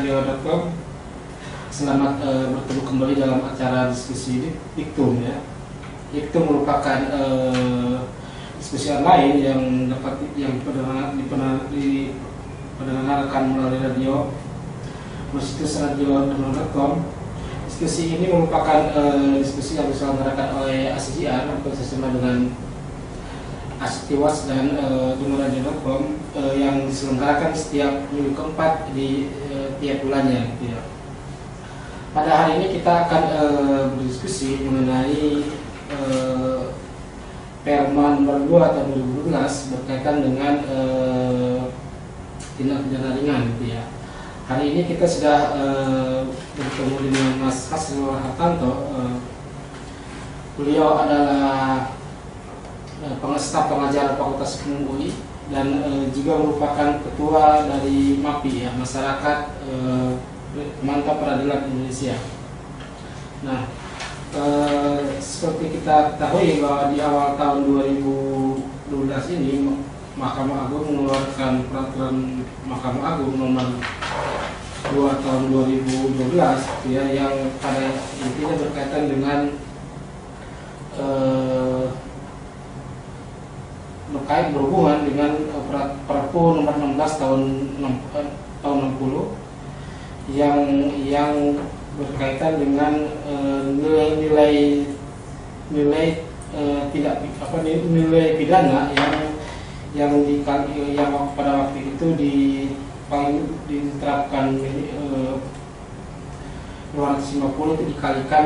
radio.com. Selamat bertemu kembali dalam acara diskusi Diktum ya. Diktum merupakan diskusi online yang dapat diperdengarkan melalui radio situs radio.com. Diskusi ini merupakan diskusi yang diselenggarakan oleh ACJR bekerjasama dengan Asitiwas dan radio.com yang diselenggarakan setiap minggu keempat di tiap bulannya gitu ya. Pada hari ini kita akan berdiskusi mengenai Perma nomor 2 tahun 2012 berkaitan dengan tindak pidana ringan gitu ya. Hari ini kita sudah bertemu dengan Mas Hasril Hartanto. Beliau adalah staf pengajar Fakultas Hukum UI dan juga merupakan ketua dari MAPI ya, Masyarakat Pemantau Peradilan Indonesia. Nah, seperti kita ketahui bahwa di awal tahun 2012 ini Mahkamah Agung mengeluarkan peraturan Mahkamah Agung nomor 2 tahun 2012 ya, yang pada intinya berkaitan dengan berhubungan dengan Perpu nomor 16 tahun 60 yang berkaitan dengan nilai pidana yang pada waktu itu diterapkan 250 itu dikalikan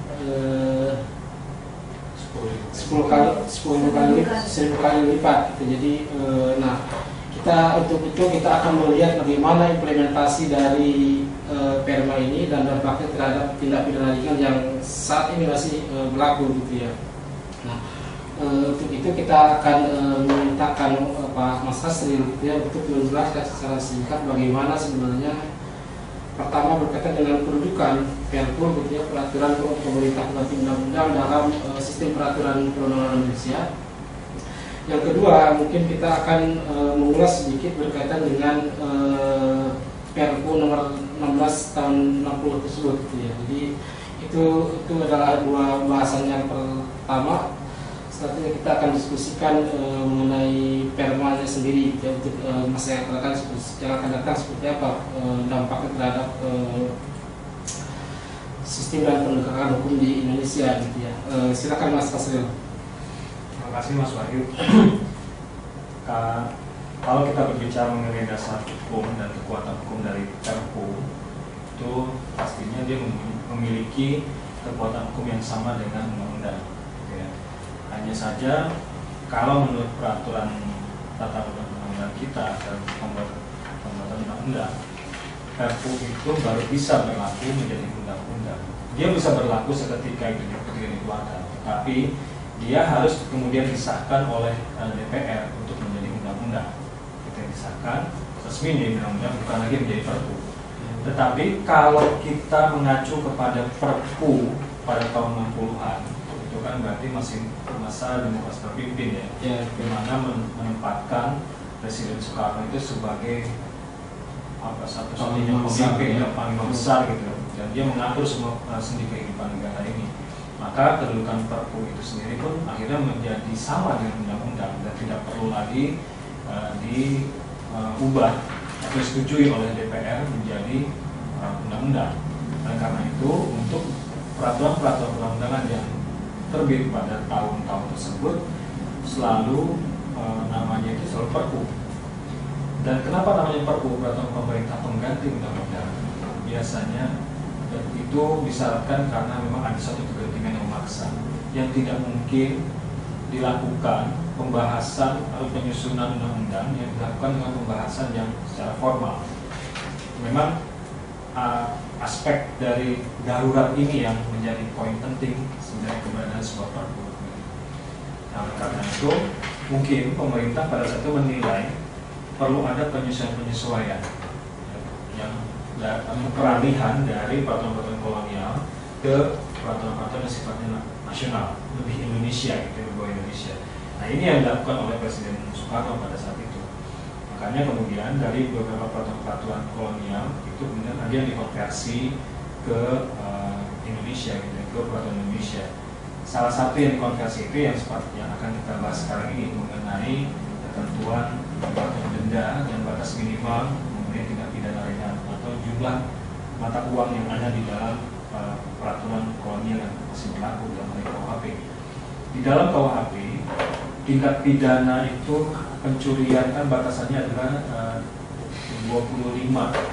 10 kali lipat gitu. Jadi untuk itu kita akan melihat bagaimana implementasi dari Perma ini dan dampaknya terhadap tindak pidana ringan yang saat ini masih berlaku gitu ya. Nah, untuk itu kita akan memintakan Pak Mas Hasril gitu ya, untuk menjelaskan secara singkat bagaimana sebenarnya pertama berkaitan dengan kedudukan Perpu gitu ya, peraturan pemerintah pengganti undang-undang dalam sistem peraturan perundangan Indonesia. Yang kedua, mungkin kita akan mengulas sedikit berkaitan dengan Perpu nomor 16 tahun 60 tersebut gitu ya. Jadi itu adalah dua bahasan yang pertama. Selanjutnya kita akan diskusikan mengenai Permanya sendiri ya, untuk masa yang akan datang seperti apa dampaknya terhadap sistem dan penegakan hukum di Indonesia gitu ya. Silakan Mas Hasril. Terima kasih Mas Wahyu. Kalau kita berbicara mengenai dasar hukum dan kekuatan hukum dari Perpu, itu pastinya dia memiliki kekuatan hukum yang sama dengan undang-undang. Ya. Hanya saja kalau menurut peraturan tata undang-undang kita dan pembuatan undang-undang, Perpu itu baru bisa berlaku menjadi undang-undang. Dia bisa berlaku seketika itu dikeluarkan, tapi dia harus kemudian disahkan oleh DPR untuk menjadi undang-undang. Kita disahkan resmi menjadi undang-undang, bukan lagi menjadi Perpu. Tetapi kalau kita mengacu kepada Perpu pada tahun 60-an, itu kan berarti masih masa demokrasi terpimpin ya, di mana menempatkan Presiden Soekarno itu sebagai satu-satunya pemimpin yang paling besar gitu, dan dia mengatur semua sendi kehidupan negara ini. Maka kedudukan Perpu itu sendiri pun akhirnya menjadi sama dengan undang-undang dan tidak perlu lagi diubah atau disetujui oleh DPR menjadi undang-undang. Dan karena itu untuk peraturan-peraturan perundangan yang terbit pada tahun-tahun tersebut selalu namanya itu selalu Perpu. Dan kenapa namanya Perpu, peraturan pemerintah pengganti undang-undang? Biasanya itu disyaratkan karena memang ada satu kegentingan yang memaksa yang tidak mungkin dilakukan pembahasan atau penyusunan undang-undang yang dilakukan dengan pembahasan yang secara formal. Memang aspek dari darurat ini yang menjadi poin penting sebenarnya keberadaan sebuah Perpu. Nah, karena itu mungkin pemerintah pada saat itu menilai perlu ada penyesuaian yang peralihan dari peraturan-peraturan kolonial ke peraturan-peraturan yang sifatnya nasional, lebih Indonesia gitu, berbau Indonesia. Nah, ini yang dilakukan oleh Presiden Soekarno pada saat itu. Maka Makanya kemudian dari beberapa peraturan kolonial itu kemudian ada yang dikonversi ke Indonesia, gitu, ke peraturan Indonesia. Salah satu yang dikonversi itu yang seperti yang akan kita bahas sekarang ini mengenai ketentuan denda dan batas minimal kemudian tindak pidana ringan atau jumlah mata uang yang ada di dalam peraturan kolonial yang masih berlaku dalam KUHP. Di dalam KUHP tindak pidana itu pencurian kan batasannya adalah 25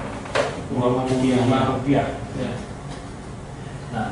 rupiah. Ya. Nah,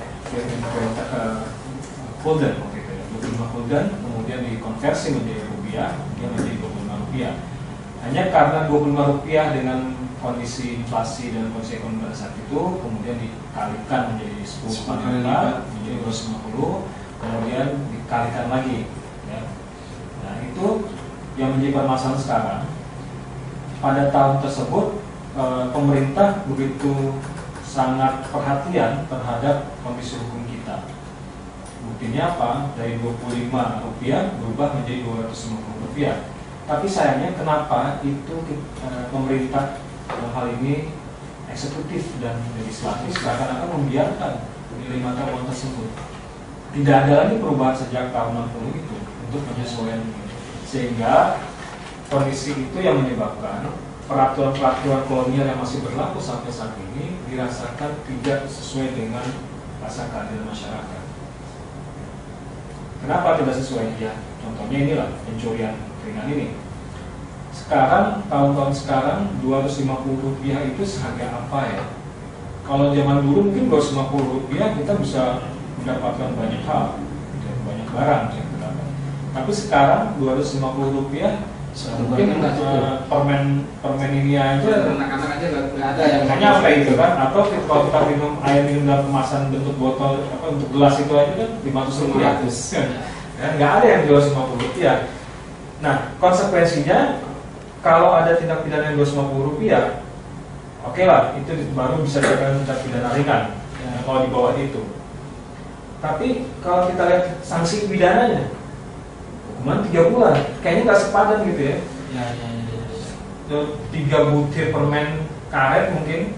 Golden waktu itu ya, 25 Golden kemudian dikonversi menjadi rupiah, dia menjadi 25 rupiah. Hanya karena 25 rupiah dengan kondisi inflasi dan kondisi ekonomi pada saat itu kemudian dikalikan menjadi 10 kali lipat, menjadi 250, kemudian dikalikan lagi. Ya. Nah itu yang menjadi permasalahan sekarang. Pada tahun tersebut pemerintah begitu sangat perhatian terhadap kondisi hukum kita. Buktinya apa? Dari 25 rupiah berubah menjadi 250 rupiah. Tapi sayangnya kenapa itu pemerintah dalam hal ini eksekutif dan legislatif seakan-akan membiarkan nilai mata uang tersebut. Tidak ada lagi perubahan sejak tahun 60 itu untuk penyesuaian ini. Sehingga kondisi itu yang menyebabkan peraturan-peraturan kolonial yang masih berlaku sampai saat ini dirasakan tidak sesuai dengan rasa keadilan masyarakat. Kenapa tidak sesuai? Ya, contohnya inilah pencurian ringan ini. Sekarang, tahun-tahun sekarang 250 rupiah itu seharga apa ya? Kalau zaman dulu mungkin 250 rupiah kita bisa mendapatkan banyak hal, banyak barang. Tapi sekarang 250 rupiah mungkin permen ini aja anak-anak aja nggak ada yang hanya apa itu kan, atau kalau kita minum air minum dalam kemasan bentuk botol apa untuk gelas itu aja kan 500 rupiah nggak ada yang 250 rupiah. Nah konsekuensinya kalau ada tindak pidana yang 250 rupiah, oke lah itu baru bisa dikatakan tindak pidana ringan kalau di bawah itu. Tapi kalau kita lihat sanksi pidananya hukuman 3 bulan, kayaknya nggak sepadan gitu ya. 3 butir permen karet mungkin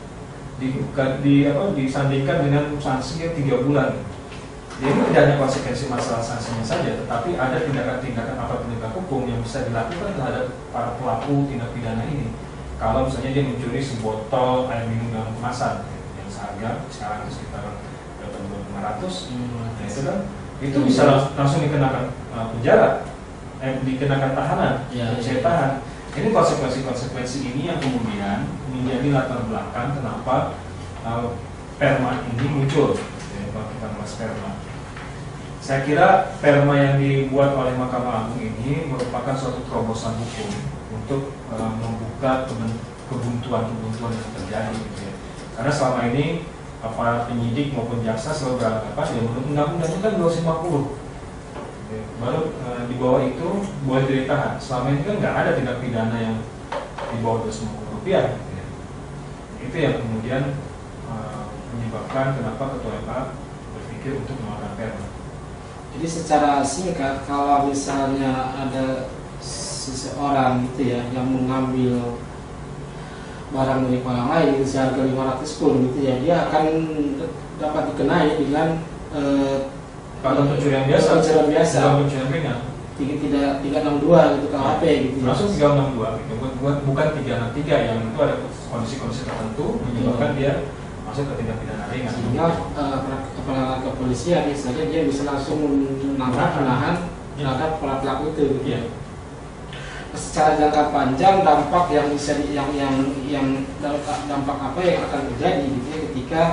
disandingkan dengan sanksinya 3 bulan. Jadi tidak hanya konsekuensi masalah sanksinya saja, tetapi ada tindakan-tindakan apa penegak hukum yang bisa dilakukan terhadap para pelaku tindak pidana ini. Kalau misalnya dia mencuri sebotol air minum dalam kemasan yang seharga sekarang itu sekitar 500, nah itu kan itu bisa langsung dikenakan penjara, dikenakan tahanan, bisa tahan. Ini konsekuensi ini yang kemudian menjadi latar belakang kenapa perma ini muncul. Kalau kita bahas perma, saya kira perma yang dibuat oleh Mahkamah Agung ini merupakan suatu terobosan hukum untuk membuka kebuntuan-kebuntuan yang terjadi, gitu ya. Karena selama ini para penyidik maupun jaksa selalu beranggapan ya menurut undang-undangnya kan 250, baru di bawah itu boleh ditahan. Selama ini kan nggak ada tindak pidana yang di bawah 250 rupiah, gitu ya. Itu yang kemudian menyebabkan kenapa Ketua MK berpikir untuk mengeluarkan perma. Jadi secara singkat, kalau misalnya ada seseorang gitu ya yang mengambil barang dari orang lain seharga 500 pun gitu ya, dia akan dapat dikenai dengan kalau pencurian biasa, pencurian ringan, 362 gitu KUHP gitu ya. Langsung 362 gitu, bukan 363 yang itu ada kondisi-kondisi tertentu menyebabkan dia masuk ke tindak pidana ringan. Sehingga aparat kepolisian misalnya dia bisa langsung menahan terhadap para pelaku itu. Gitu. Ya. Secara jangka panjang dampak yang bisa dampak apa yang akan terjadi gitu ya, ketika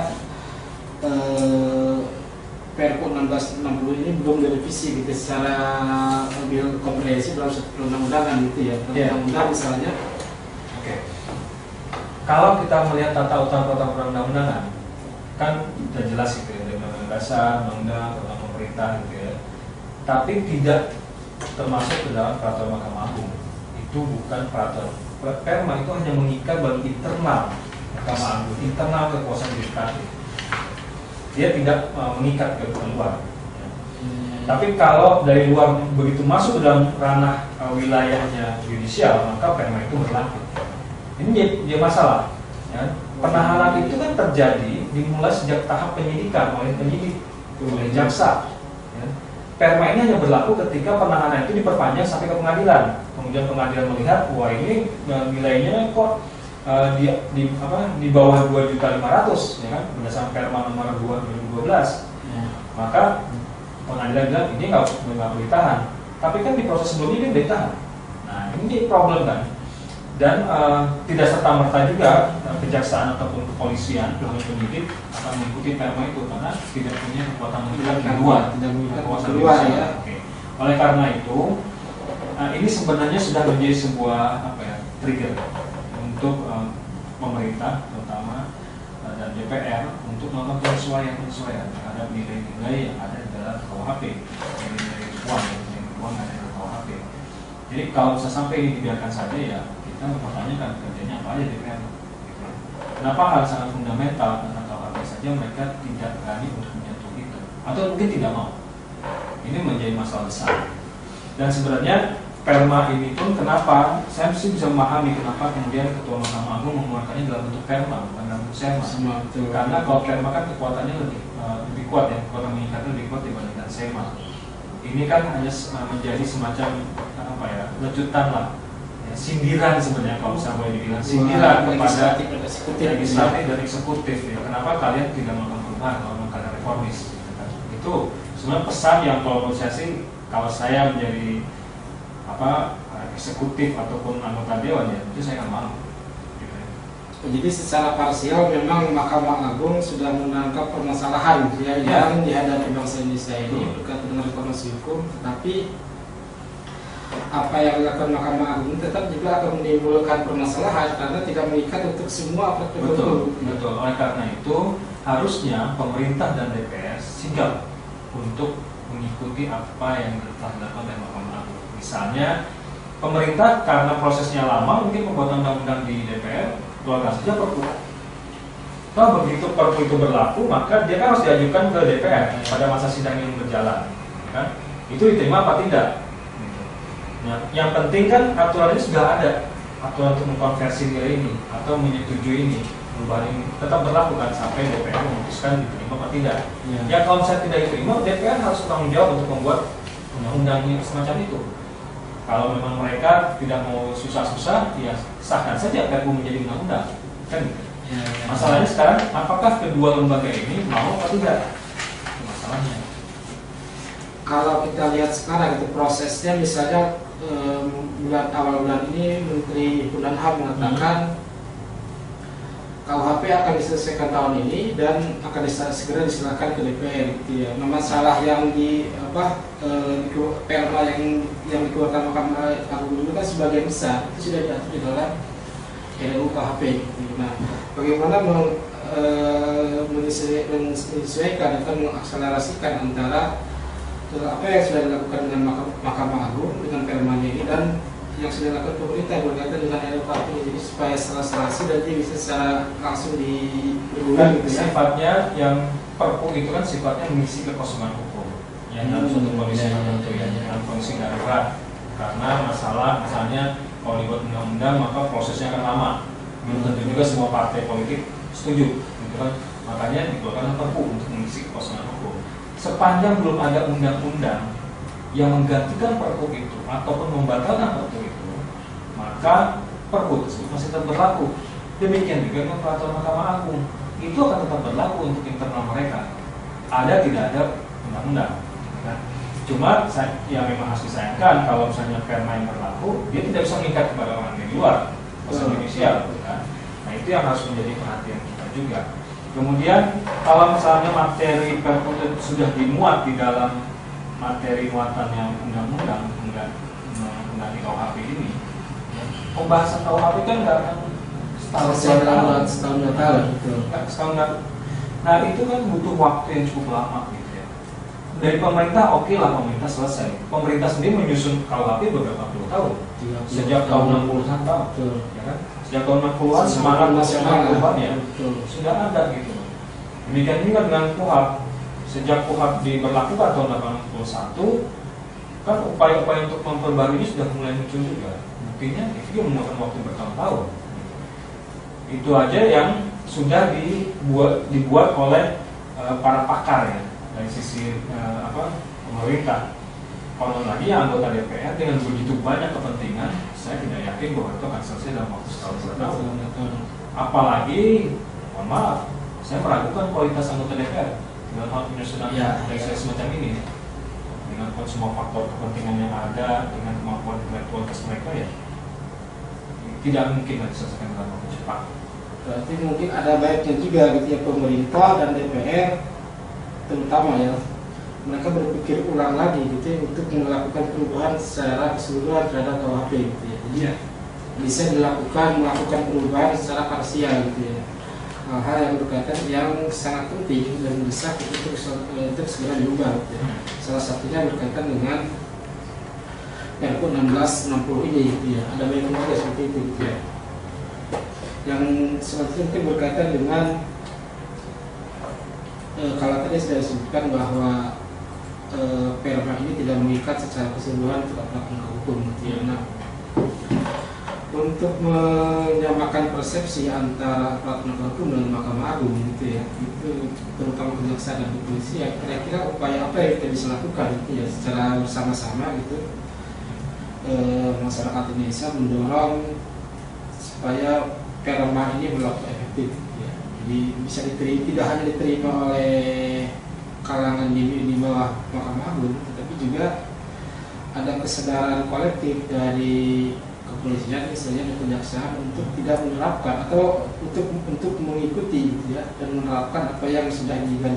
Perpu 1660 ini belum direvisi gitu secara lebih komprehensif dalam undang-undangan gitu ya. Undang-undang misalnya. Oke. Kalau kita melihat tata utak perundang-undangan, kan sudah jelas gitu ya, dari Undang-Undang Dasar, Undang-Undang tentang pemerintah gitu ya. Tapi tidak termasuk ke dalam peraturan Mahkamah Agung. Itu bukan peraturan. Perma itu hanya mengikat bagi internal Mahkamah Agung, internal kekuasaan yudikatif. Dia tidak mengikat ke luar. Tapi kalau dari luar begitu masuk ke dalam ranah wilayahnya yudisial, maka perma itu berlaku. Ini dia masalah. Ya. Penahanan itu kan terjadi dimulai sejak tahap penyidikan oleh penyidik, oleh jaksa. Ya. Perma ini hanya berlaku ketika penahanan itu diperpanjang sampai ke pengadilan. Kemudian pengadilan melihat, wah ini nilainya kok di bawah 2.500.000, ya kan, berdasarkan perma nomor 2 2012. Ya. Maka pengadilan bilang ini nggak boleh ditahan, tapi kan di proses sebelumnya dia ditahan. Nah ini problem kan, dan tidak serta merta juga kejaksaan ataupun kepolisian atau penyidik akan mengikuti perma itu karena tidak punya kekuatan mengikat di luar, tidak punya kekuatan di luar ya. Oke. Oleh karena itu ini sebenarnya sudah menjadi sebuah trigger untuk pemerintah terutama dan DPR untuk melakukan penyesuaian terhadap nilai-nilai yang ada di dalam KUHP, nilai uang yang ada di KUHP. Jadi kalau bisa sampai ini dibiarkan saja, ya kita mempertanyakan kerjanya apa aja DPR. Kenapa hal sangat fundamental tentang KUHP saja mereka tidak berani untuk menyentuh itu, atau mungkin tidak mau. Ini menjadi masalah besar. Dan sebenarnya perma ini pun kenapa saya sih bisa memahami kenapa kemudian Ketua Mahkamah Agung mengeluarkannya dalam bentuk perma bukan dalam bentuk serma. Karena kalau perma kan kekuatannya lebih kuat ya, kekuatan mengikatnya lebih kuat dibandingkan serma. Ini kan hanya menjadi semacam lecutan lah, ya, sindiran sebenarnya kalau saya boleh dibilang, sindiran kepada legislatif dan eksekutif ya. Kenapa kalian tidak melakukan perubahan kalau kalian reformis? Gitu kan. Itu sebenarnya pesan yang kalau saya sih, kalau saya menjadi eksekutif ataupun anggota dewan ya, itu saya nggak mau. Jadi secara parsial memang Mahkamah Agung sudah menangkap permasalahan yang dihadapi bangsa Indonesia ini berkaitan dengan reformasi hukum, tetapi apa yang dilakukan Mahkamah Agung tetap juga akan menimbulkan permasalahan karena tidak mengikat untuk semua aspek tertentu. Betul. Oleh karena itu harusnya pemerintah dan DPR sigap untuk mengikuti apa yang telah dilakukan oleh Mahkamah Agung. Misalnya pemerintah karena prosesnya lama mungkin pembuatan undang-undang di DPR keluarkan saja perpu. Kalau begitu perpu itu berlaku, maka dia kan harus diajukan ke DPR pada masa sidang yang berjalan, kan? Itu diterima apa tidak? Nah, yang penting kan aturan ini sudah ada, aturan untuk mengkonversi nilai ini atau menyetujui ini, perubahan ini tetap berlaku kan sampai DPR memutuskan diterima apa tidak. Ya kalau saya tidak diterima, DPR harus bertanggung jawab untuk membuat undang-undang semacam itu. Kalau memang mereka tidak mau susah-susah, ya sahkan saja perpu menjadi undang-undang, kan? Masalahnya sekarang, apakah kedua lembaga ini mau atau tidak? Itu masalahnya. Kalau kita lihat sekarang itu prosesnya, misalnya awal bulan ini Menteri Hukum dan HAM mengatakan KUHP akan diselesaikan tahun ini dan akan segera disilakan ke DPR. Gitu ya. Nah, masalah yang di perma yang dikeluarkan Mahkamah Agung itu kan sebagian besar itu sudah diatur di dalam RUU KUHP. Gitu. Nah, bagaimana menyesuaikan atau mengakselerasikan antara apa yang sudah dilakukan dengan Mahkamah Agung dengan permanya ini dan yang sudah dilakukan pemerintah berkaitan dengan RUU KUHP, jadi supaya selesai dan dia bisa secara langsung diberlakukan gitu ya. Sifatnya yang perpu itu kan sifatnya mengisi kekosongan hukum yang dalam suatu kondisi tertentu ya, dalam kondisi darurat karena masalah misalnya kalau dibuat undang-undang maka prosesnya akan lama, belum tentu juga semua partai politik setuju gitu kan, makanya dikeluarkan perpu untuk mengisi kekosongan hukum. Sepanjang belum ada undang-undang yang menggantikan perpu itu ataupun membatalkan perpu itu, maka perpu tersebut masih tetap berlaku. Demikian juga dengan peraturan Mahkamah Agung, itu akan tetap berlaku untuk internal mereka. Ada tidak ada undang-undang. Nah, cuma yang memang harus disayangkan kalau misalnya perma yang berlaku, dia tidak bisa mengikat kepada orang di luar proses judisial. Kan? Nah itu yang harus menjadi perhatian kita juga. Kemudian kalau misalnya materi perpu itu sudah dimuat di dalam materi muatannya undang-undang mengganti KUHP ini, pembahasan KUHP kan nggak akan setahun 2 tahun setahun. Nah itu kan butuh waktu yang cukup lama gitu ya. Dari pemerintah oke lah, pemerintah selesai. Pemerintah sendiri menyusun KUHP beberapa puluh tahun, sejak tahun 60-an ya kan? Sejak tahun 60-an semangat nasional perubahan ya sudah ada gitu. Demikian juga dengan KUHP. sejak KUHP diberlakukan tahun 81, kan upaya-upaya untuk memperbaruinya sudah mulai muncul juga. Buktinya itu juga memakan waktu bertahun-tahun. Itu aja yang sudah dibuat oleh para pakar ya dari sisi pemerintah. Kalau lagi anggota DPR dengan begitu banyak kepentingan, saya tidak yakin bahwa itu akan selesai dalam waktu setahun 2 tahun. Apalagi, mohon maaf, saya meragukan kualitas anggota DPR dalam hal penyusunan legislasi semacam ini. Dengan semua faktor kepentingan yang ada, dengan kemampuan intelektualitas mereka ya, tidak mungkin diselesaikan dalam waktu cepat. Berarti mungkin ada baiknya juga gitu ya, pemerintah dan DPR terutama ya, mereka berpikir ulang lagi gitu ya, untuk melakukan perubahan secara keseluruhan terhadap KUHP gitu ya. Jadi bisa melakukan perubahan secara parsial gitu ya. Hal-hal yang berkaitan yang sangat penting dan mendesak untuk segera diubah gitu ya. Salah satunya berkaitan dengan Perpu 1660 ini gitu ya. Ada banyak hal seperti itu gitu ya. Yang selanjutnya mungkin berkaitan dengan kalau tadi sudah disebutkan bahwa Perma ini tidak mengikat secara keseluruhan terhadap penegak hukum gitu ya. Nah, untuk menyamakan persepsi antara aparat penegak hukum dan Mahkamah Agung gitu ya, itu terutama kejaksaan dan kepolisian, kira-kira upaya apa yang kita bisa lakukan gitu ya secara bersama-sama gitu, masyarakat Indonesia mendorong supaya Perma ini berlaku efektif gitu ya. Jadi bisa diterima, tidak hanya diterima oleh kalangan di bawah Mahkamah Agung, tetapi juga ada kesadaran kolektif dari kepolisian misalnya dan kejaksaan untuk tidak menerapkan atau untuk mengikuti gitu ya, dan menerapkan apa yang sudah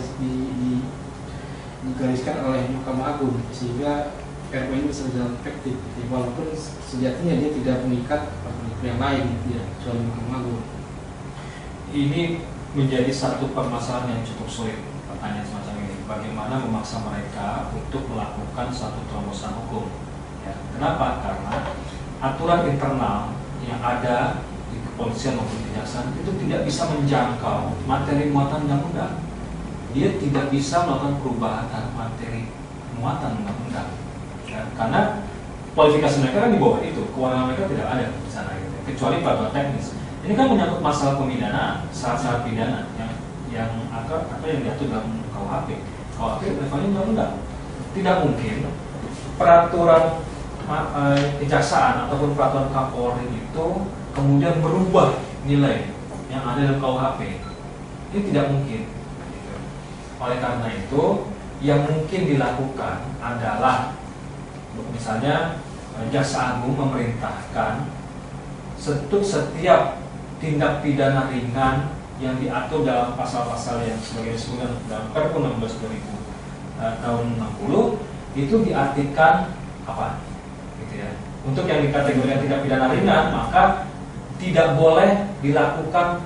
digariskan oleh Mahkamah Agung sehingga Perma ini bisa berjalan efektif gitu ya, walaupun sejatinya dia tidak mengikat yang lain gitu ya, kecuali Mahkamah Agung. Ini menjadi satu permasalahan yang cukup sulit, pertanyaan semacam ini. Bagaimana memaksa mereka untuk melakukan suatu terobosan hukum ya. Kenapa? Karena aturan internal yang ada di kepolisian maupun kejaksaan itu tidak bisa menjangkau materi muatan undang-undang. Dia tidak bisa melakukan perubahan materi muatan undang-undang ya, karena kualifikasi mereka kan di bawah itu, kewenangan mereka tidak ada di sana gitu, kecuali peraturan teknis. Ini kan menyangkut masalah pemidanaan, syarat-syarat pidana yang diatur dalam KUHP. KUHP levelnya undang-undang. Tidak mungkin peraturan kejaksaan ataupun peraturan Kapolri itu kemudian berubah nilai yang ada dalam KUHP. Ini tidak mungkin. Oleh karena itu, yang mungkin dilakukan adalah misalnya Jaksa Agung memerintahkan setiap tindak pidana ringan yang diatur dalam pasal-pasal yang sebagai disebutkan dalam Perpu 16 tahun 60 itu diartikan apa? Gitu ya. Untuk yang dikategorikan tindak pidana ringan, maka tidak boleh dilakukan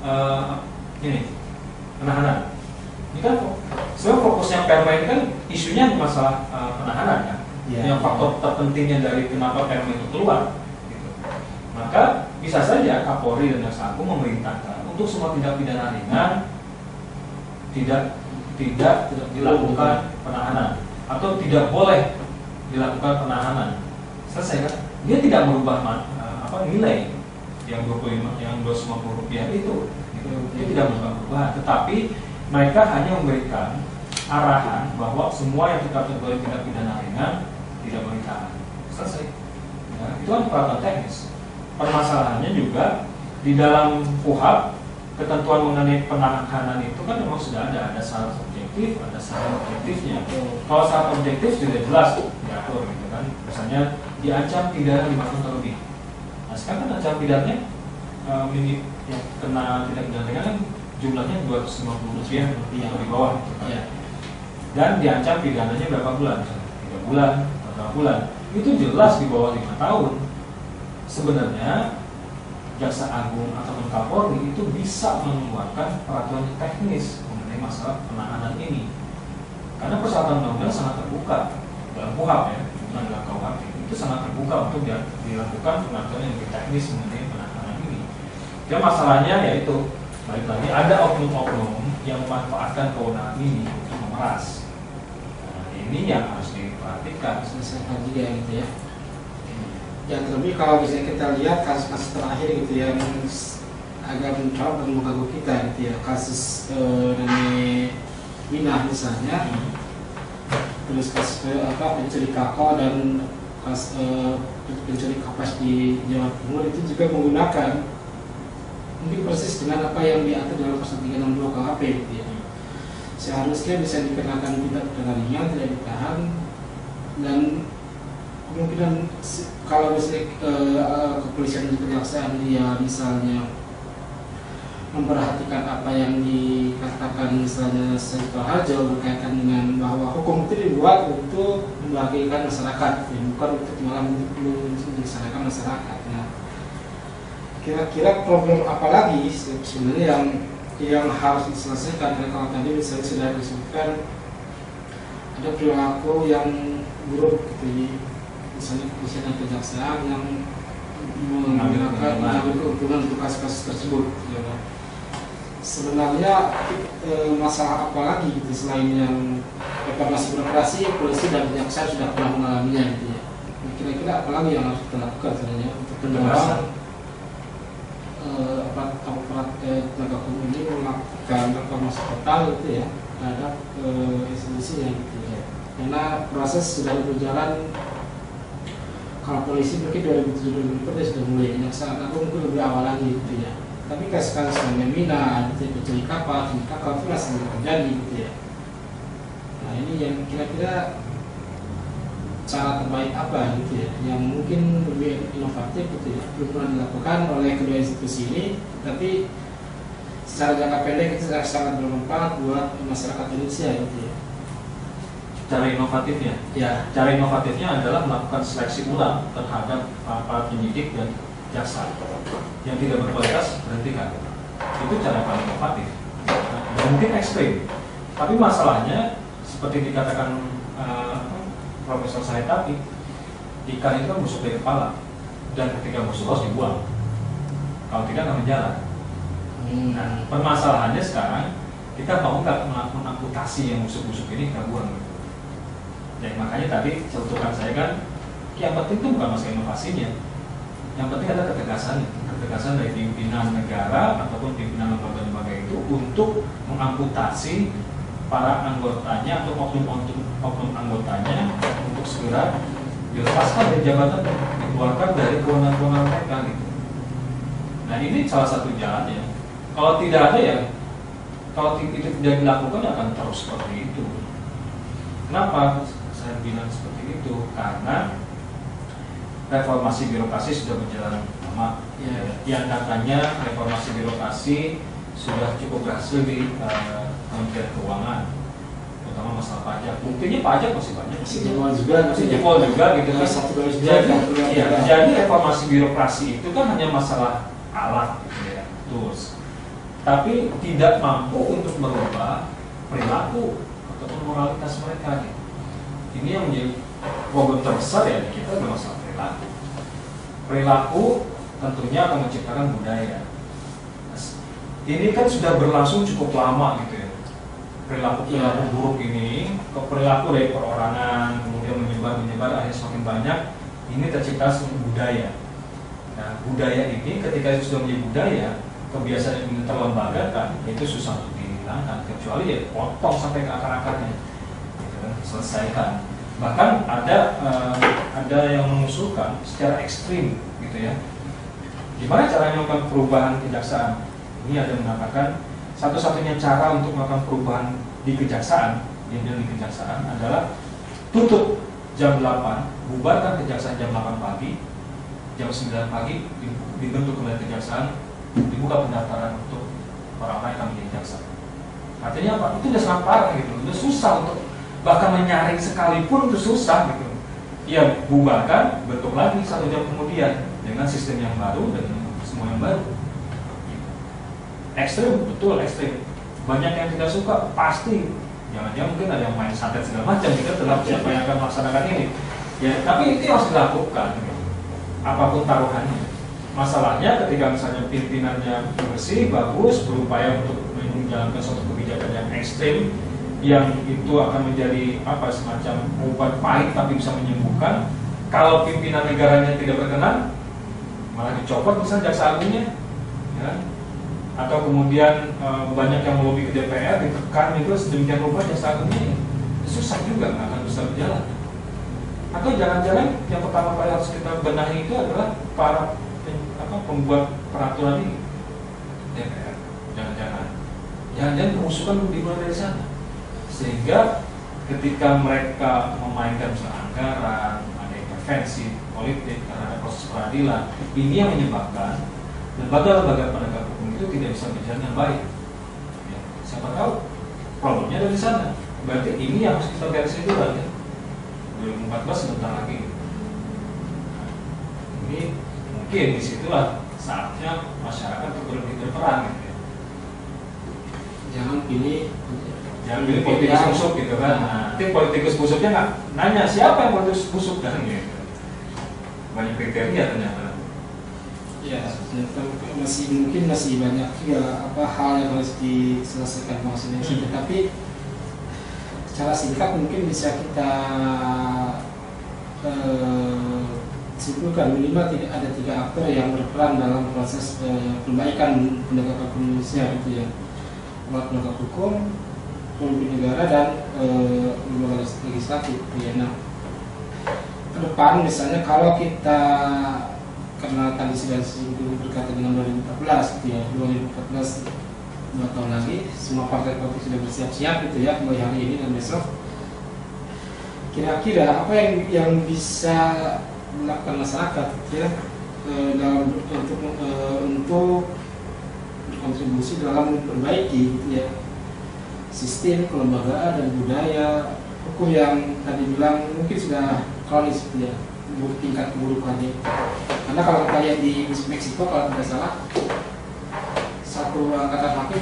penahanan. Ini kan sebenarnya fokusnya Perma ini kan isunya masalah penahanan kan, yang faktor terpentingnya dari kenapa Perma itu keluar. Gitu. Maka bisa saja Kapolri dan Jaksa Agung memerintahkan untuk semua tindak pidana ringan tidak dilakukan penahanan atau tidak boleh dilakukan penahanan. Selesai kan? Dia tidak merubah nilai yang 25 yang 250 rupiah itu. Gitu. Dia tidak merubah, tetapi mereka hanya memberikan arahan bahwa semua yang dikategorikan tindak pidana ringan tidak boleh ditahan. Selesai. Ya, itu kan peraturan teknis. Permasalahannya juga di dalam KUHP ketentuan mengenai penahanan itu kan memang sudah ada syarat objektif, ada syarat objektifnya. Kalau syarat objektif sudah jelas diatur gitu kan. Misalnya diancam pidana 5 tahun terlebih. Nah sekarang kan ancam pidananya yang kena tindak pidana ringan kan jumlahnya 250 rupiah atau di bawah gitu kan. Dan diancam pidananya berapa bulan? 3 bulan, 4 bulan. Itu jelas di bawah 5 tahun. Sebenarnya Jaksa Agung atau Kapolri itu bisa mengeluarkan peraturan teknis mengenai masalah penahanan ini. Karena persyaratan undang-undang sangat terbuka dalam KUHP ya, bukan dalam KUHP. Itu sangat terbuka untuk dilakukan pengaturan yang lebih teknis mengenai penahanan ini. Dan masalahnya yaitu balik lagi ada oknum-oknum yang memanfaatkan kewenangan ini untuk meras. Nah, ini yang harus diperhatikan. Selesaikan juga gitu ya. Yang terlebih kalau misalnya kita lihat kasus-kasus terakhir gitu yang agak mencolok dan mengganggu kita gitu ya, kasus Nenek Minah misalnya, terus kasus pencuri kakao dan pencuri kapas di Jawa Timur itu juga menggunakan mungkin persis dengan apa yang diatur dalam pasal 362 KUHP gitu ya. Seharusnya bisa dikenakan tindak pidana ringan, tidak ditahan, dan kemungkinan kalau misalnya kepolisian dan kejaksaan dia misalnya memperhatikan apa yang dikatakan misalnya Senator Harjo berkaitan dengan bahwa hukum itu dibuat untuk membahagiakan masyarakat, ya, bukan untuk malah menyelesaikan masyarakat. Nah, kira-kira problem apa lagi sebenarnya yang harus diselesaikan? Karena kalau tadi misalnya sudah disebutkan ada perilaku yang buruk gitu, misalnya kepolisian dan kejaksaan yang mengambil keuntungan untuk kasus-kasus tersebut. Ya. Sebenarnya masalah apa lagi gitu selain yang reformasi birokrasi, polisi dan kejaksaan sudah pernah mengalaminya gitu ya. Kira-kira apa lagi yang harus kita lakukan sebenarnya untuk mendorong aparat penegak hukum ini melakukan reformasi total gitu ya terhadap institusinya gitu ya. Karena proses sudah berjalan. Kalau polisi mungkin 2007-2008 dia sudah mulai, kejaksaan agung mungkin lebih awal lagi gitu ya. Tapi kasus-kasus Nenek Minah, pencuri kapal itu masih terjadi gitu ya. Nah ini yang kira-kira cara terbaik apa gitu ya, yang mungkin lebih inovatif gitu ya, belum pernah dilakukan oleh kedua institusi ini, tapi secara jangka pendek itu sangat bermanfaat buat masyarakat Indonesia gitu ya. Cara inovatifnya? Ya, cara inovatifnya adalah melakukan seleksi ulang terhadap para penyidik dan jaksa yang tidak berkualitas, berhentikan. Itu cara paling inovatif. Nah, mungkin ekstrim, tapi masalahnya seperti dikatakan Profesor Said tadi, ikan itu kan busuk dari kepala, dan ketika busuk harus dibuang. Kalau tidak akan berjalan. Nah, permasalahannya sekarang kita mau nggak melakukan amputasi yang busuk-busuk ini kita buang. Jadi makanya tadi celutukan saya kan, yang penting itu bukan masalah inovasinya, yang penting ada ketegasan dari pimpinan negara ataupun pimpinan lembaga-lembaga itu untuk mengamputasi para anggotanya atau oknum anggotanya untuk segera dilepaskan dari jabatan, dikeluarkan dari kewenangan mereka gitu. Nah ini salah satu jalannya. Kalau tidak ada ya, kalau itu tidak dilakukan akan terus seperti itu. Kenapa saya bilang seperti itu? Karena reformasi birokrasi sudah berjalan lama. Yang katanya reformasi birokrasi sudah cukup berhasil di Kementerian Keuangan, terutama masalah pajak. Buktinya pajak masih banyak, masih jebol juga gitu. Jadi reformasi birokrasi itu kan hanya masalah alat gitu ya, tools. Tapi tidak mampu untuk merubah perilaku ataupun moralitas mereka gitu. Ini yang menjadi problem terbesar ya di kita adalah masalah perilaku. Perilaku tentunya akan menciptakan budaya. Ini kan sudah berlangsung cukup lama gitu ya. Perilaku buruk ini, perilaku dari perorangan kemudian menyebar akhirnya semakin banyak. Ini tercipta sebuah budaya. Nah, budaya ini ketika itu sudah menjadi budaya, kebiasaan yang terlembagakan itu susah untuk dihilangkan kecuali ya potong sampai ke akar-akarnya, gitu kan, selesaikan. Bahkan ada yang mengusulkan secara ekstrim gitu ya. Gimana caranya melakukan perubahan kejaksaan? Ini ada mengatakan satu-satunya cara untuk melakukan perubahan di kejaksaan, di kejaksaan adalah tutup jam 8, bubarkan kejaksaan jam 8 pagi, jam 9 pagi dibentuk kembali kejaksaan, dibuka pendaftaran untuk orang-orang yang akan menjadi jaksa. Artinya apa? Itu udah sangat parah gitu, udah susah untuk bahkan menyaring sekalipun itu susah gitu. Ya bubarkan, bentuk lagi 1 jam kemudian dengan sistem yang baru dan semua yang baru. Ekstrim, betul ekstrim. Banyak yang tidak suka, pasti. Jangan-jangan mungkin ada yang main santet segala macam, kita tetap siapa yang akan melaksanakan ini. Ya, tapi itu harus dilakukan. Apapun taruhannya. Masalahnya ketika misalnya pimpinannya bersih, bagus, berupaya untuk menjalankan suatu kebijakan yang ekstrim, yang itu akan menjadi apa, semacam obat pahit tapi bisa menyembuhkan. Kalau pimpinan negaranya tidak berkenan, malah dicopot misalnya jaksa agungnya, ya. Atau kemudian banyak yang melobi ke DPR, ditekan itu sedemikian rupa jaksa agungnya, susah juga, nggak akan bisa berjalan. Atau jangan-jangan yang pertama kali harus kita benahi itu adalah para pembuat peraturan ini, DPR. Jangan-jangan kerusukan dimulai dari sana, sehingga ketika mereka memainkan anggaran, ada intervensi politik karena ada proses peradilan, ini yang menyebabkan lembaga-lembaga penegak hukum itu tidak bisa berjalan dengan baik. Ya, siapa tahu problemnya dari sana. Berarti ini yang harus kita beresin dulu ya. 2014 sebentar lagi. Nah, ini mungkin disitulah saatnya masyarakat lebih berperan gitu ya. Jangan pilih politikus busuk gitu kan. Nanti politikus busuknya nggak nanya siapa yang politikus busuk kan gitu. Banyak kriteria ternyata. Ya, masih banyak juga hal yang harus diselesaikan maksudnya. Tapi secara singkat mungkin bisa kita simpulkan minimal tidak ada 3 aktor yang berperan dalam proses perbaikan penegakan hukum Indonesia gitu ya. Penegak hukum, pemimpin negara, dan lembaga legislatif. Ya, nah, ke depan misalnya kalau kita, karena tadi sudah berkaitan dengan 2014 gitu ya, 2014 2 tahun lagi semua partai politik sudah bersiap-siap gitu ya, mulai hari ini dan besok. Kira-kira apa yang bisa dilakukan masyarakat gitu ya, dalam untuk berkontribusi dalam memperbaiki gitu ya sistem kelembagaan dan budaya hukum yang tadi bilang mungkin sudah kronis gitu ya, tingkat keburukannya. Karena kalau kita lihat di Meksiko kalau tidak salah, satu angkatan hakim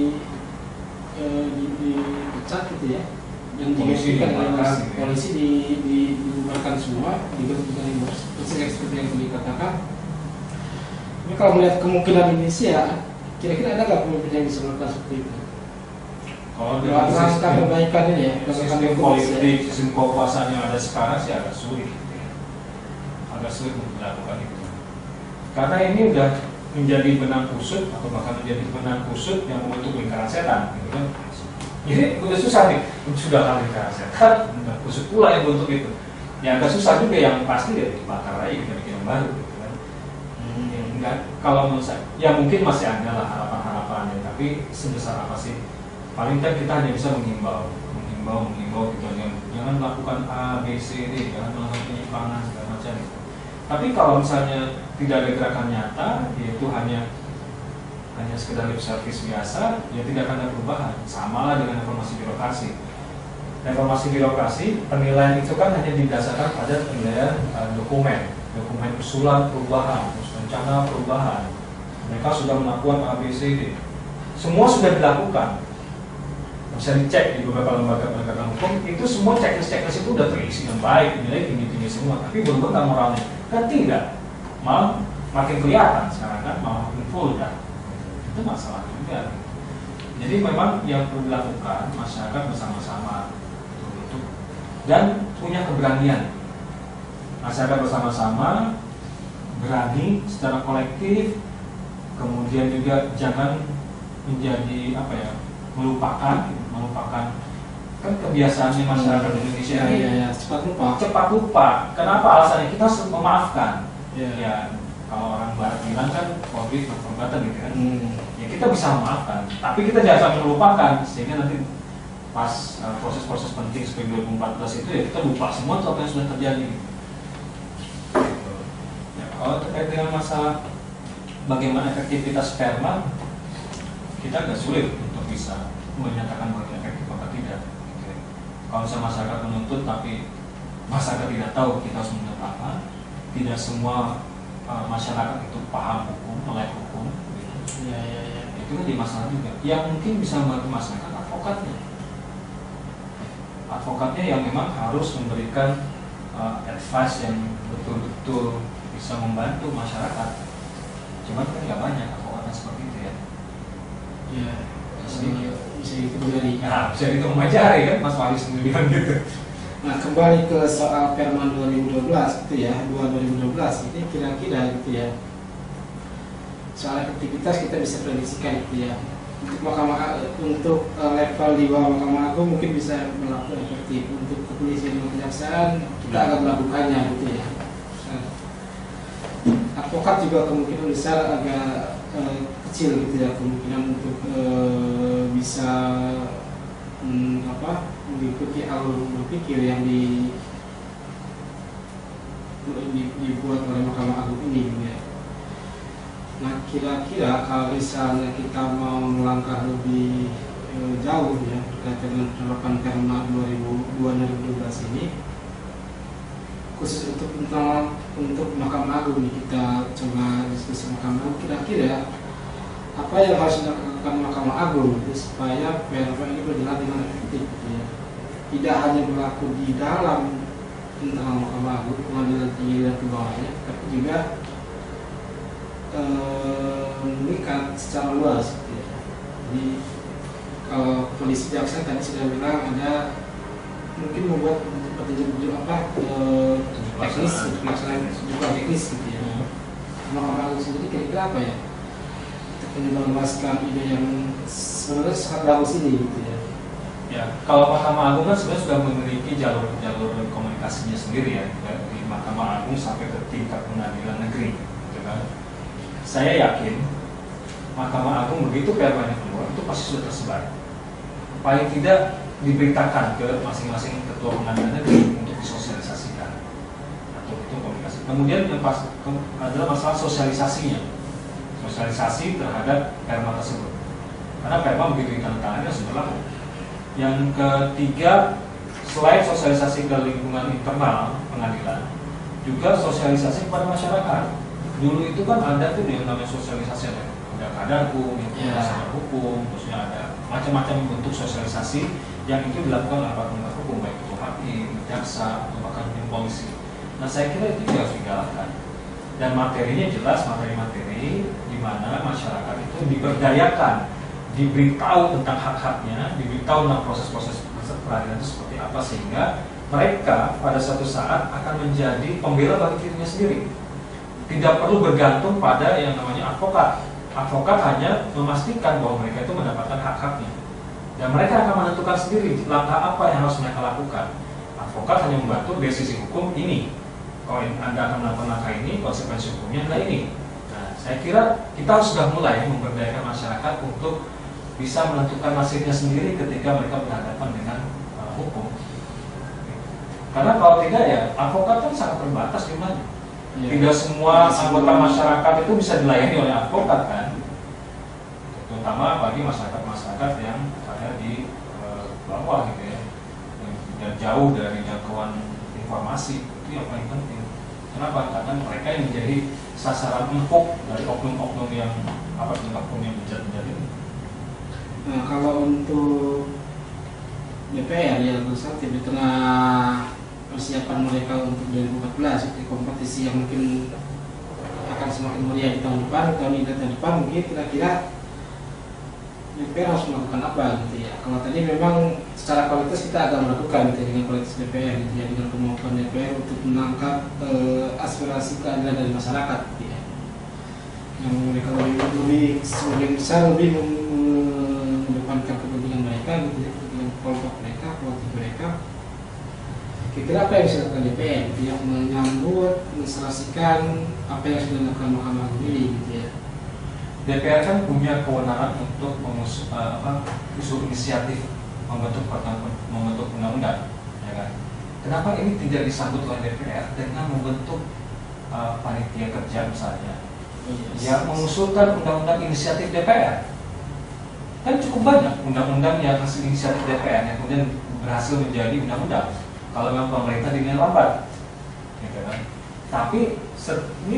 dipecat gitu ya, dan digantikan oleh polisi, dibubarkan semua, digantikan persis seperti yang dikatakan. Ini kalau melihat kemungkinan Indonesia, kira-kira ada nggak pemimpin yang bisa melakukan seperti itu? Kalau dengan langkah perbaikan ini ya, sistem politik, sistem kekuasaan yang ada sekarang sih agak sulit, agak sulit untuk dilakukan itu. Karena ini udah menjadi benang kusut atau bahkan menjadi benang kusut yang membentuk lingkaran setan, gitu kan? Jadi udah susah nih, sudah kan lingkaran setan, benang kusut pula yang bentuk itu. Yang agak susah juga, yang pasti ya dibakar aja, kita bikin yang baru, gitu kan? Enggak, kalau menurut saya, ya mungkin masih ada lah harapan-harapannya, tapi sebesar apa sih? Paling kan kita hanya bisa menghimbau gitu, jangan melakukan A, B, C, D, jangan melakukan penyimpangan segala macam gitu. Tapi kalau misalnya tidak ada gerakan nyata, yaitu hanya sekedar lip service biasa, ya tidak akan ada perubahan. Sama lah dengan reformasi birokrasi. Reformasi birokrasi, penilaian itu kan hanya didasarkan pada penilaian dokumen usulan perubahan, rencana perubahan. Mereka sudah melakukan A, B, C, D. Semua sudah dilakukan. Bisa dicek di beberapa lembaga penegakan hukum, itu semua checklist itu udah terisi dengan baik, nilai tinggi-tinggi semua, tapi belum benar moralnya. Kan tidak, malah makin kelihatan sekarang kan, malah makin vulgar. Itu masalah juga. Jadi memang yang perlu dilakukan masyarakat bersama-sama dan punya keberanian. Masyarakat bersama-sama berani secara kolektif, kemudian juga jangan menjadi melupakan kan kebiasaannya masyarakat Indonesia ini cepat lupa. Kenapa? Alasannya kita memaafkan. Ya kalau orang Barat bilang kan konflik berkombatan gitu kan. Ya kita bisa memaafkan, tapi kita jangan sampai melupakan sehingga nanti pas proses-proses penting seperti 2014 itu ya kita lupa semua apa yang sudah terjadi. Gitu. Ya, kalau terkait dengan masalah bagaimana efektivitas Perma, kita agak sulit untuk bisa menyatakan bahwa efektif atau tidak. Kalau misalnya masyarakat menuntut tapi masyarakat tidak tahu kita harus menuntut apa, tidak semua masyarakat itu paham hukum, melek hukum, gitu. Itu kan jadi masalah juga. Yang mungkin bisa membantu masyarakat advokatnya yang memang harus memberikan advice yang betul-betul bisa membantu masyarakat. Cuman kan nggak banyak advokatnya seperti itu ya. Ya, bisa dihitung jari. Nah, bisa dihitung sama jari kan, Mas Wali sendiri bilang gitu. Nah, kembali ke soal Perma 2012 gitu ya, 2012 ini kira-kira gitu ya. Soal efektivitas kita bisa prediksikan gitu ya. Untuk level di bawah Mahkamah Agung mungkin bisa berlaku efektif. Untuk kepolisian dan kejaksaan kita agak melakukannya gitu ya. Advokat juga kemungkinan besar agak kecil gitu ya, kemungkinan untuk bisa mengikuti alur berpikir yang dibuat oleh Mahkamah Agung ini gitu ya. Nah, kira-kira kalau misalnya kita mau melangkah lebih jauh ya terkait dengan penerapan Perma 2012 ini, khusus untuk Mahkamah Agung nih, kita coba diskusi Mahkamah Agung, kira-kira apa yang harus dilakukan Mahkamah Agung gitu, supaya Perma ini berjalan dengan efektif gitu ya. Tidak hanya berlaku di dalam internal Mahkamah Agung, pengadilan tinggi dan ke bawahnya, tapi juga mengikat secara luas gitu ya. Jadi kalau polisi jaksa tadi sudah bilang ada mungkin membuat petunjuk teknis pelaksanaan juga teknis gitu ya. Mahkamah Agung sendiri kira-kira apa ya untuk menyebarluaskan ide yang sebenarnya sangat bagus ini gitu ya. Ya, kalau Mahkamah Agung kan sebenarnya sudah memiliki jalur komunikasinya sendiri ya, dari Mahkamah Agung sampai ke tingkat pengadilan negeri gitu kan. Saya yakin Mahkamah Agung begitu permanya keluar itu pasti sudah tersebar. Paling tidak diberitakan ke masing-masing ketua pengadilan negeri untuk disosialisasikan atau itu komunikasi. Kemudian yang pas adalah masalah sosialisasinya, sosialisasi terhadap perma tersebut. Karena perma begitu ditandatangani harus berlaku. Yang ketiga, selain sosialisasi ke lingkungan internal pengadilan, juga sosialisasi kepada masyarakat. Dulu itu kan ada tuh yang namanya sosialisasi, ada kadarku, yang hukum, terusnya ada macam-macam bentuk sosialisasi yang itu dilakukan oleh aparat penegak hukum, baik itu hakim, jaksa, atau bahkan polisi. Nah, saya kira itu juga harus digalakkan. Dan materinya jelas, materi-materi di mana masyarakat itu diberdayakan, diberitahu tentang hak-haknya, diberitahu tentang proses-proses peradilan itu seperti apa, sehingga mereka pada suatu saat akan menjadi pembela bagi dirinya sendiri. Tidak perlu bergantung pada yang namanya advokat. Advokat hanya memastikan bahwa mereka itu mendapatkan hak-haknya, dan mereka akan menentukan sendiri langkah apa yang harus mereka lakukan. Advokat hanya membantu dari sisi hukum ini. Kalau Anda akan melakukan langkah ini, konsekuensi hukumnya adalah ini. Nah, saya kira kita sudah mulai memberdayakan masyarakat untuk bisa menentukan nasibnya sendiri ketika mereka berhadapan dengan hukum. Karena kalau tidak ya advokat kan sangat terbatas jumlahnya. Tidak semua anggota masyarakat itu bisa dilayani oleh advokat kan, terutama bagi masyarakat-masyarakat yang ada di bawah gitu ya, dan jauh dari jangkauan informasi. Itu yang paling penting. Kenapa? Karena mereka yang menjadi sasaran empuk dari oknum-oknum yang hukum yang bejat-bejat ini. Nah, kalau untuk DPR ya bersatu di tengah persiapan mereka untuk 2014 itu kompetisi yang mungkin akan semakin meriah di tahun depan mungkin kira-kira DPR harus melakukan apa gitu ya. Kalau tadi memang secara kualitas kita agak melakukan gitu, dengan kualitas DPR gitu ya, dengan kemampuan DPR untuk menangkap aspirasi keadilan dari masyarakat gitu ya, yang mereka lebih besar lebih mengedepankan kepentingan mereka gitu ya, kepentingan kelompok mereka, kelompok mereka. Kira-kira apa yang bisa dilakukan DPR gitu ya, menyambut, menserasikan apa yang sudah dilakukan Mahkamah Agung ini gitu ya. DPR kan punya kewenangan untuk usul inisiatif membentuk undang-undang, ya kan? Kenapa ini tidak disambut oleh DPR dengan membentuk panitia kerja misalnya, yang mengusulkan undang-undang inisiatif DPR? Kan cukup banyak undang-undang yang hasil inisiatif DPR yang kemudian berhasil menjadi undang-undang. Kalau memang pemerintah dinilai lambat, gitu kan? Tapi ini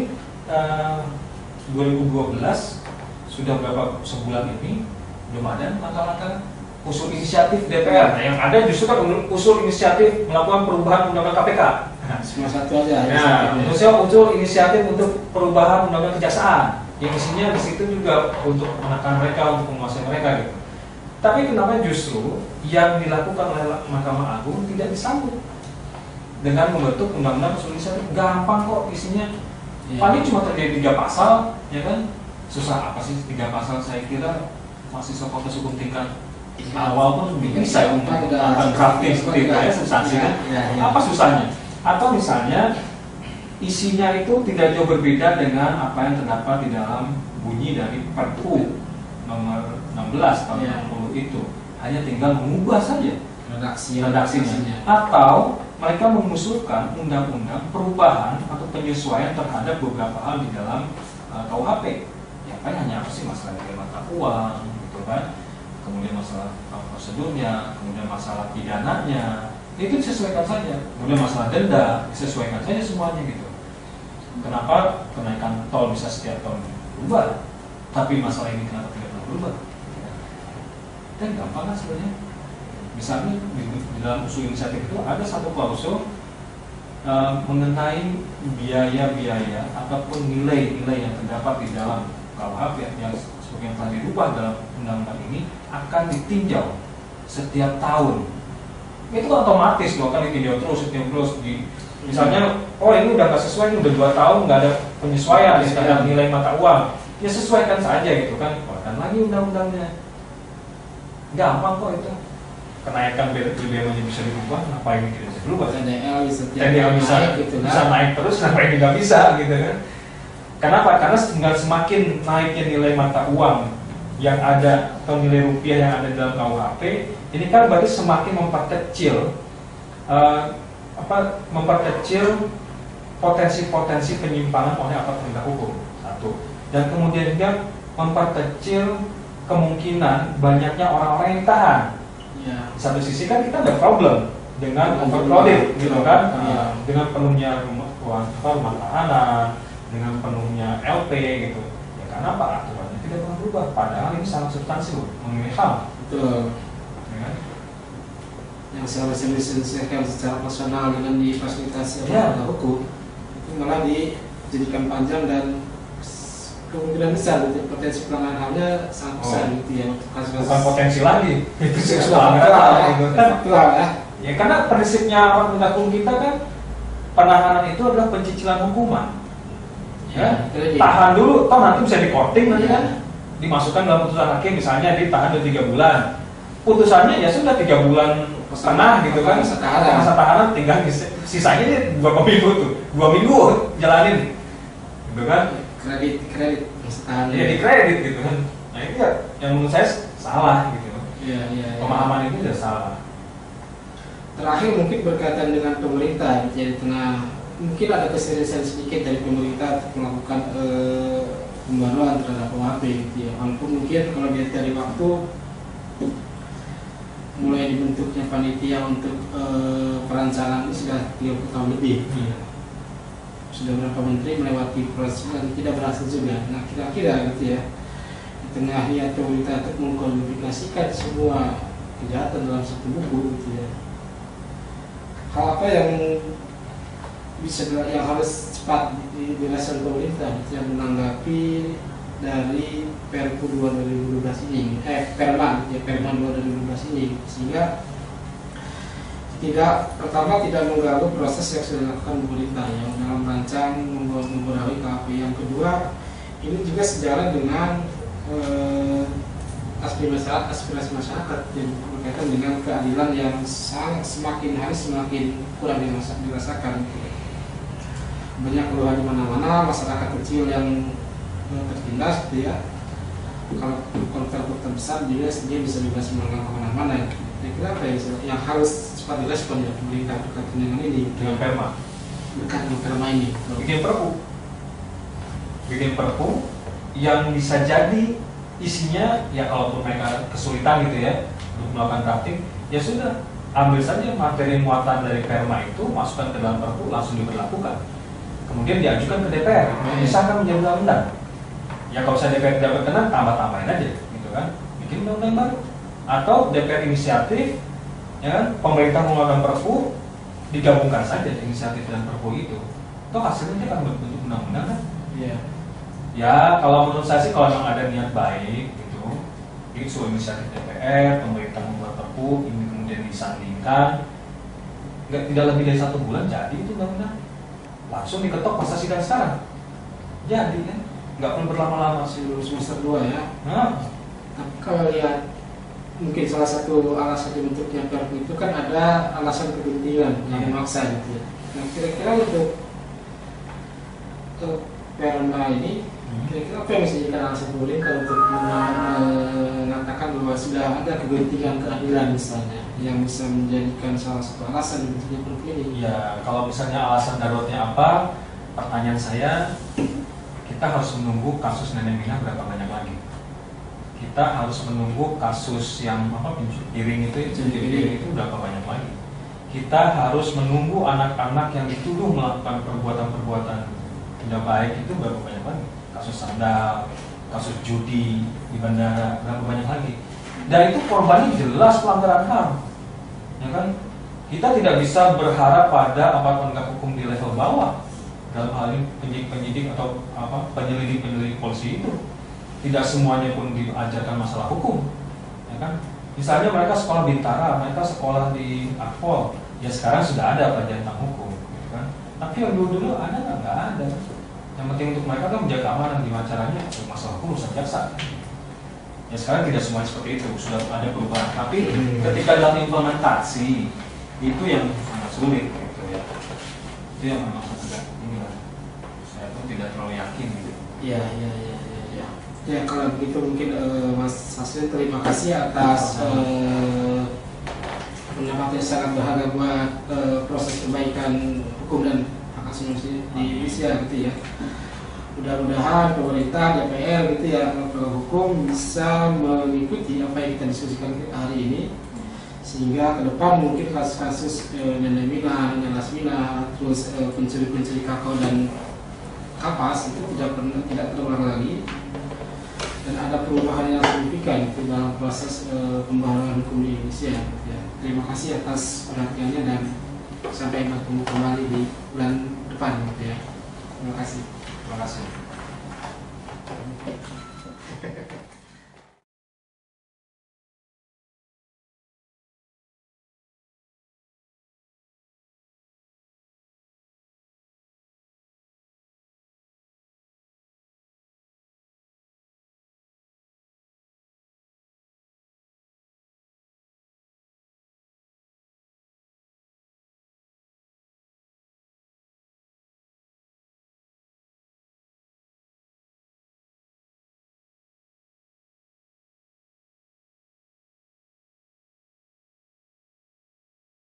2012 sudah berapa sebulan ini belum ada langkah-langkah usul inisiatif DPR. Nah, yang ada justru kan usul inisiatif melakukan perubahan undang-undang KPK. Cuma satu aja. Nah, usul inisiatif untuk perubahan undang-undang kejaksaan. Yang isinya di situ juga untuk menekan mereka, untuk menguasai mereka gitu. Tapi kenapa justru yang dilakukan oleh Mahkamah Agung tidak disambut dengan membentuk undang-undang usul inisiatif? Gampang kok isinya. Paling cuma terjadi 3 pasal, ya kan? Susah apa sih 3 pasal? Saya kira mahasiswa fakultas hukum tingkat awal pun bisa melakukan drafting seperti itu ya, substansi kan? Apa susahnya? Atau misalnya isinya itu tidak jauh berbeda dengan apa yang terdapat di dalam bunyi dari Perpu nomor 16 tahun 60 itu, hanya tinggal mengubah saja redaksinya. Atau mereka mengusulkan undang-undang perubahan atau penyesuaian terhadap beberapa hal di dalam KUHP. Ya kan hanya apa sih, masalah nilai mata uang, gitu kan? Kemudian masalah prosedurnya, kemudian masalah pidananya, itu disesuaikan saja. Kemudian masalah denda disesuaikan saja semuanya gitu. Kenapa kenaikan tol bisa setiap tahun berubah, tapi masalah ini kenapa tidak pernah berubah? Dan gampang kan sebenarnya. Misalnya di dalam usul inisiatif itu ada satu klausul mengenai biaya-biaya ataupun nilai-nilai yang terdapat di dalam KUHP yang sebagian telah dirubah dalam undang-undang ini akan ditinjau setiap tahun. Itu kan otomatis loh, kan ditinjau terus, misalnya, oh ini udah nggak sesuai, ini udah 2 tahun nggak ada penyesuaian terhadap nilai mata uang, ya sesuaikan saja gitu kan, keluarkan lagi undang-undangnya. Gampang kok itu. Kenaikan BBM-nya bisa dirubah, kenapa ini tidak bisa berubah? TDL bisa naik terus, kenapa ini nggak bisa gitu kan? Kenapa? Karena semakin naiknya nilai mata uang yang ada atau nilai rupiah yang ada dalam KUHP, ini kan berarti semakin memperkecil potensi-potensi penyimpangan oleh aparat penegak hukum. Satu. Dan kemudian juga memperkecil kemungkinan banyaknya orang-orang yang ditahan. Ya. Di satu sisi kan kita ada problem dengan overcrowded, gitu kan, dengan penuhnya rumah tahanan, dengan penuhnya LP, gitu. Ya karena apa, aturannya tidak pernah berubah. Padahal ini sangat substansi loh, mengenai HAM. Betul. Ya kan? Yang seharusnya diselesaikan secara personal dengan difasilitasi oleh hukum, itu malah dijadikan panjang dan kemungkinan besar gitu, potensi pelanggaran HAM-nya sangat besar gitu ya untuk kasus-kasus. Bukan potensi lagi, itu pelanggaran. Ya karena prinsipnya orang hukum kita kan penahanan itu adalah pencicilan hukuman. Ya, tahan dulu, toh nanti bisa di-courting nanti kan, dimasukkan dalam putusan hakim, misalnya ditahan 3 bulan. Putusannya ya sudah 3 bulan setengah gitu kan, masa tahanan tinggal sisanya dia berapa minggu tuh, 2 minggu jalanin, gitu kan? Kredit tahanan. Ya di kredit gitu kan. Nah itu ya yang menurut saya salah gitu. Iya. Pemahaman itu sudah salah. Terakhir mungkin berkaitan dengan pemerintah, jadi tengah mungkin ada keseriusan sedikit dari pemerintah untuk melakukan pembaruan terhadap KUHP gitu ya. Walaupun mungkin kalau dilihat dari waktu mulai dibentuknya panitia untuk perancangan ini sudah 30 tahun lebih. Sudah beberapa menteri melewati proses dan tidak berhasil juga. Nah kira-kira gitu ya, di tengah niat pemerintah untuk mengkodifikasikan semua kejahatan dalam satu buku gitu ya, hal apa yang harus cepat dirasakan pemerintah yang menanggapi dari Perpu 2012 ini, Perma 2012 ini, sehingga pertama tidak mengganggu proses yang sudah dilakukan pemerintah yang dalam merancang membenahi KUHP. Yang kedua, ini juga sejalan dengan aspirasi masyarakat yang berkaitan dengan keadilan yang semakin hari semakin kurang dirasakan. Banyak keluhan di mana-mana, masyarakat kecil yang tertindas gitu ya. Kalau konflik besar dia bisa bebas kemana-mana. Kira-kira apa yang harus cepat direspon ya pemerintah berkaitan dengan ini? Dengan Perma. Berkaitan dengan Perma ini. Bikin perpu yang bisa jadi isinya ya kalaupun mereka kesulitan gitu ya untuk melakukan drafting, ya sudah ambil saja materi muatan dari Perma itu, masukkan ke dalam perpu, langsung diberlakukan. Kemudian diajukan ke DPR, disahkan menjadi undang-undang. Ya kalau saya DPR tidak berkenan, tambah-tambahin aja, gitu kan? Bikin undang-undang baru. Atau DPR inisiatif, ya kan? Pemerintah mengeluarkan perpu, digabungkan saja inisiatif dan perpu itu. Toh hasilnya kan berbentuk undang-undang kan? Iya. Ya kalau menurut saya sih kalau memang ada niat baik gitu, Jadi sebuah inisiatif DPR, pemerintah membuat perpu, ini kemudian disandingkan, tidak lebih dari 1 bulan jadi itu undang-undang, langsung diketok pas sidang sekarang, jadi kan, nggak perlu berlama-lama masih semester 2 ya. Nah, Tapi kalau lihat mungkin salah satu alasan dibentuknya Perpu itu kan ada alasan kegentingan yang memaksa gitu ya. Nah kira-kira untuk Perma ini kira-kira apa yang bisa dijadikan alasan pemerintah untuk mengatakan bahwa sudah ada kegentingan keadilan misalnya yang bisa menjadikan salah satu alasan dibentuknya Perpu ini? ya kalau misalnya alasan daruratnya apa, pertanyaan saya, kita harus menunggu kasus Nenek Mina berapa banyak lagi. Kita harus menunggu kasus yang piring itu berapa banyak lagi. Kita harus menunggu anak-anak yang dituduh melakukan perbuatan-perbuatan tidak baik itu berapa banyak lagi. Kasus sandal, kasus judi di bandara berapa banyak lagi. Dan itu korbannya jelas pelanggaran HAM, ya kan? Kita tidak bisa berharap pada aparat penegak hukum di level bawah, dalam hal ini penyidik atau penyelidik polisi itu tidak semuanya pun diajarkan masalah hukum, ya kan? Misalnya mereka sekolah Bintara, mereka sekolah di Akpol, ya sekarang sudah ada pelajaran tentang hukum, gitu kan? Tapi yang dulu ada nggak ada. Yang penting untuk mereka kan menjaga keamanan, gimana caranya? Masalah hukum urusan jaksa. Ya sekarang tidak semuanya seperti itu, sudah ada perubahan. Tapi ketika dalam implementasi itu yang sangat sulit, gitu ya. Itu yang memang agak ini lah. Saya pun tidak terlalu yakin gitu. Iya. Ya kalau begitu mungkin Mas Hasrin terima kasih atas pendapat yang sangat berharga buat proses perbaikan hukum dan hak asasi manusia di Indonesia gitu ya. Mudah-mudahan pemerintah, DPR gitu ya, penegak hukum bisa mengikuti apa yang kita diskusikan hari ini, sehingga ke depan mungkin kasus-kasus Nenek Mina, Nenek Mina, terus pencuri kakao dan kapas itu tidak terulang lagi, dan ada perubahan yang signifikan di dalam proses pembaharuan hukum di Indonesia. Ya. Terima kasih atas perhatiannya dan sampai bertemu kembali di bulan depan. Ya. Terima kasih. Terima kasih.